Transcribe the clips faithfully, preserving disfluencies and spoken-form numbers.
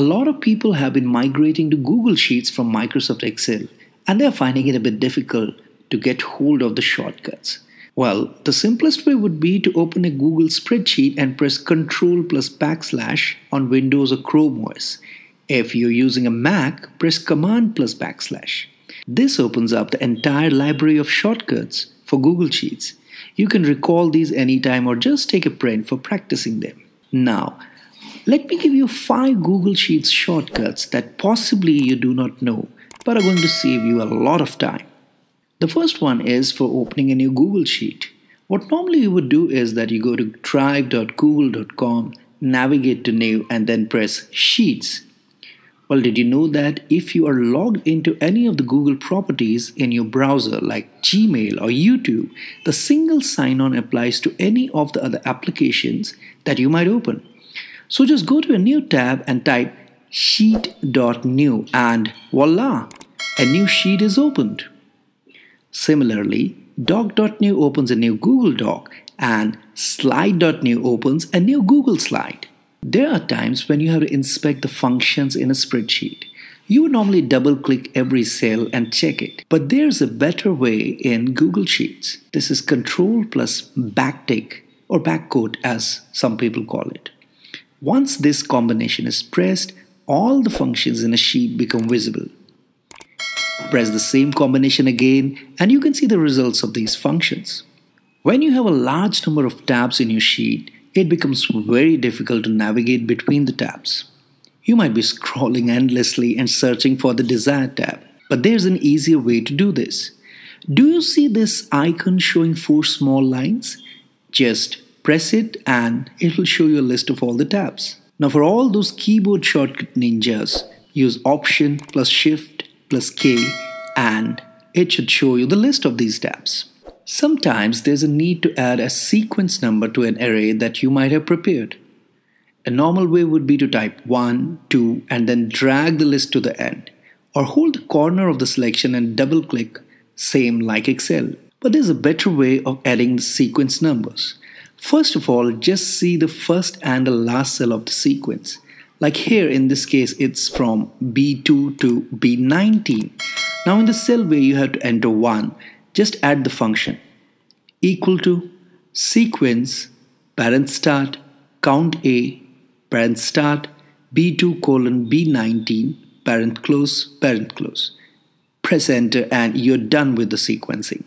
lot of people have been migrating to Google Sheets from Microsoft Excel, and they're finding it a bit difficult to get hold of the shortcuts. Well, the simplest way would be to open a Google spreadsheet and press Control plus backslash on Windows or Chrome O S. If you're using a Mac, press Command plus backslash. This opens up the entire library of shortcuts for Google Sheets. You can recall these anytime or just take a print for practicing them. Now, let me give you five Google Sheets shortcuts that possibly you do not know, but are going to save you a lot of time. The first one is for opening a new Google Sheet. What normally you would do is that you go to drive dot google dot com, navigate to New, and then press Sheets. Well, did you know that if you are logged into any of the Google properties in your browser like Gmail or YouTube, the single sign-on applies to any of the other applications that you might open. So just go to a new tab and type sheet dot new and voila, a new sheet is opened. Similarly, doc dot new opens a new Google Doc and slide dot new opens a new Google Slide. There are times when you have to inspect the functions in a spreadsheet. You would normally double-click every cell and check it. But there's a better way in Google Sheets. This is Control plus backtick or backquote as some people call it. Once this combination is pressed, all the functions in a sheet become visible. Press the same combination again and you can see the results of these functions. When you have a large number of tabs in your sheet, it becomes very difficult to navigate between the tabs. You might be scrolling endlessly and searching for the desired tab, but there's an easier way to do this. Do you see this icon showing four small lines? Just press it and it will show you a list of all the tabs. Now for all those keyboard shortcut ninjas, use Option plus Shift plus K and it should show you the list of these tabs. Sometimes there's a need to add a sequence number to an array that you might have prepared. A normal way would be to type one, two and then drag the list to the end, or hold the corner of the selection and double click, same like Excel. But there's a better way of adding the sequence numbers. First of all, just see the first and the last cell of the sequence. Like here in this case it's from B two to B nineteen. Now in the cell where you have to enter one, just add the function equal to sequence parent start count A parent start B two colon B nineteen parent close parent close. Press enter and you're done with the sequencing.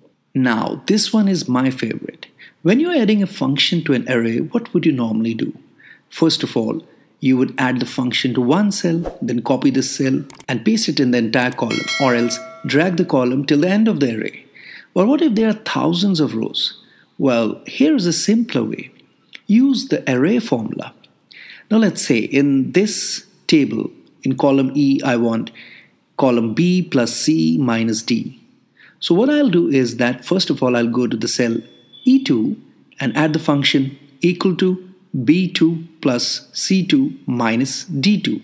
Now this one is my favorite. When you're adding a function to an array, what would you normally do? First of all, you would add the function to one cell, then copy the cell and paste it in the entire column, or else drag the column till the end of the array. Well, what if there are thousands of rows? Well, here's a simpler way. Use the array formula. Now let's say in this table, in column E, I want column B plus C minus D. So what I'll do is that first of all, I'll go to the cell E two and add the function equal to B two plus C two minus D two.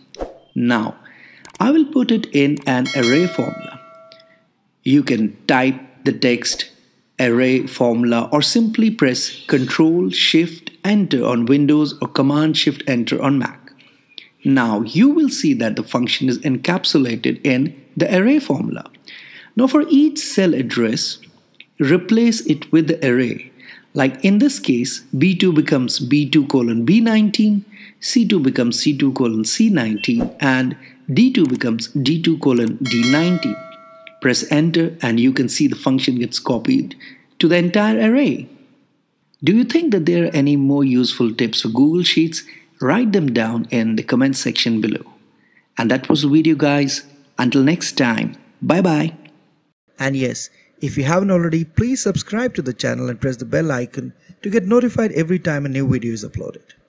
Now, I will put it in an array formula. You can type the text array formula or simply press Control Shift Enter on Windows or Command Shift Enter on Mac. Now you will see that the function is encapsulated in the array formula. Now for each cell address, replace it with the array. Like in this case, B two becomes B two colon B nineteen, C two becomes C two colon C nineteen, and D two becomes D two colon D nineteen. Press enter and you can see the function gets copied to the entire array. Do you think that there are any more useful tips for Google Sheets? Write them down in the comment section below. And that was the video, guys. Until next time, bye bye. And yes, if you haven't already, please subscribe to the channel and press the bell icon to get notified every time a new video is uploaded.